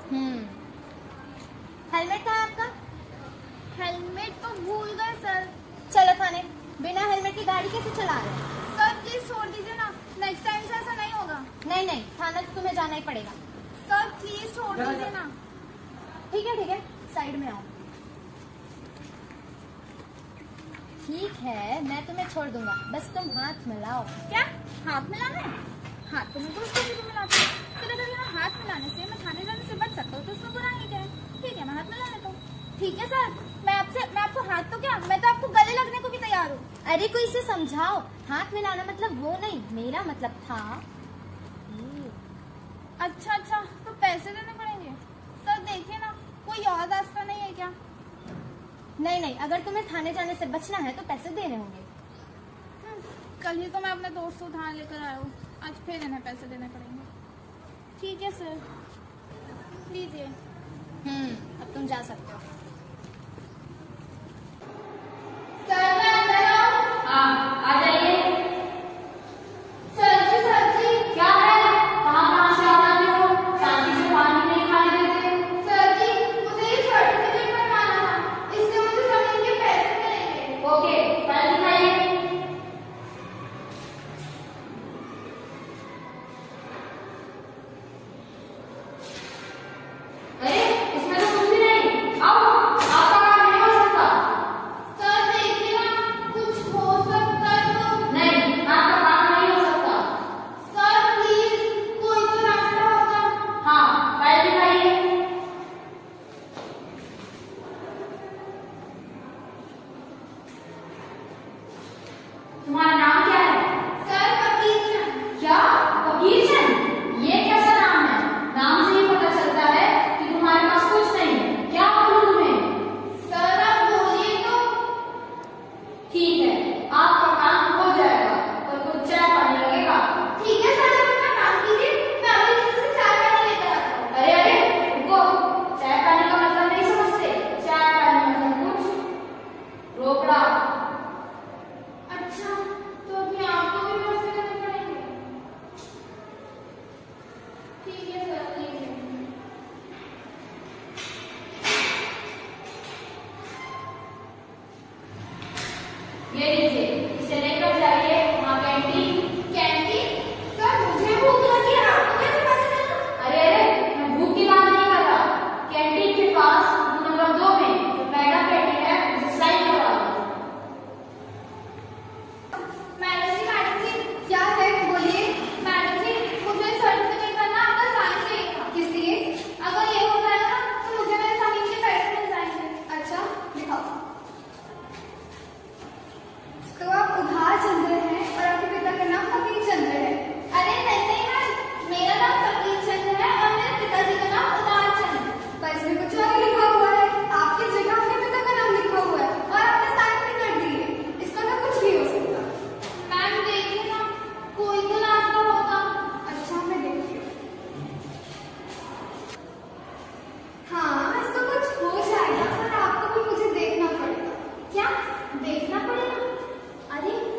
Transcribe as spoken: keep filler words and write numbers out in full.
हम्म helmet कहाँ है आपका? हेलमेट तो भूल गए सर। चलो थाने। बिना हेलमेट की गाड़ी कैसे चला रहे हैं? सर प्लीज छोड़ दीजिए ना, नेक्स्ट टाइम से ऐसा नहीं होगा। नहीं नहीं, थाना तो तुम्हें जाना ही पड़ेगा। सर प्लीज छोड़ दीजिए ना। ठीक है ठीक है, साइड में आओ। ठीक है, मैं तुम्हें छोड़ दूंगा, बस तुम हाथ मिलाओ। क्या हाथ मिलाना है? हाथ तो मैं तो उसको भी मिलाती हूँ। फिर अगर यहाँ हाथ मिलाने से मैं थाने जाने से बच सकता हूँ तो उसमें बुराई क्या है? ठीक है, मैं हाथ मिला लेता हूँ। ठीक है सर, मैं आपसे मैं आपको हाथ तो क्या, मैं तो आपको गले लगने को भी तैयार हूँ। अरे कोई इसे समझाओ, हाथ मिलाना मतलब वो नहीं, मेरा मतलब था। अच्छा अच्छा, तो पैसे देने पड़ेंगे। सर देखिए ना, कोई और रास्ता नहीं है क्या? नहीं नहीं, अगर तुम्हें थाने जाने से बचना है तो पैसे देने होंगे। कल ही तो मैं अपने दोस्त को उधार लेकर आया हूँ, आज फिर इन्हें पैसे देने पड़ेंगे। ठीक है सर, लीजिए। हम्म अब तुम जा सकते हो। सर मैं अंदर आऊं? हाँ आ जाइए। सर जी सर जी क्या है, कहाँ कहाँ से आ जाते हो? शांति से पानी नहीं खाने देते। सर जी, मुझे ये सर्टिफिकेट बनवाना था, इससे मुझे जमीन के पैसे मिलेंगे। ओके, कल दिखाइए। अरे इसमें तो कुछ भी नहीं। आओ, आपका काम नहीं हो सकता। सर देखिए ना, कुछ हो सकता है तो। नहीं, आपका काम नहीं हो सकता। सर प्लीज, कोई तो रास्ता होगा। हाँ, कल दिखाइए। तुम्हारा नाम क्या है? सर वकील चंद। क्या? वकील चंद? ये कैसा नाम है? नाम से ही पता चलता है कि तुम्हारे पास कुछ नहीं। क्या बोलूं तुम्हें? सर आप बोलिए तो। ठीक है, आपका काम हो जाएगा, पर कुछ चाय पानी लगेगा। ठीक है सर, आप अपना काम कीजिए, मैं अभी किसी से चाय पानी लेकर आता हूँ। अरे अरे रुको, चाय पानी का मतलब नहीं समझते? चाय पानी मतलब कुछ रोकड़ा। अच्छा, तो अभी आपको भी पैसे देने पड़ेंगे। ठीक है सर, लीजिए। ये लीजिए, इसे लेकर जाइए वहाँ कैंटीन। कैंटीन? सर मुझे भूख लगी है, आपको कैसे पता चला? अरे अरे, मैं भूख की बात नहीं कर रहा। कैंटीन के पास रूम नंबर दो में जो मैडम बैठी है उसे साइन करवा दो। मैडम जी मैडम जी क्या है, बोलिए। मैडम जी, मुझे सर्टिफिकेट करना आपका साइन चाहिए था। किस लिए? अगर ये हो जाएगा ना तो मुझे मेरे जमीन के पैसे मिल जाएंगे। अच्छा दिखाओ। तो आप उधार चंद्र हैं और आपके पिता का नाम फकीर चंद्र है। अरे नहीं नहीं मैम, मेरा नाम फकीर चंद्र है और मेरे पिताजी का नाम उधार चंद्र है। पर इसमें कुछ और लिखा हुआ है, आपकी जगह अपने पिता का नाम लिखा हुआ है और आपने साइन भी कर दी है। इसका तो कुछ भी हो सकता। मैम देखिए ना, कोई तो रास्ता होगा। अच्छा मैं देखती हूँ। हाँ इसका कुछ हो जाएगा, पर आपको भी मुझे देखना पड़ेगा। क्या देखना पड़ेगा? अरे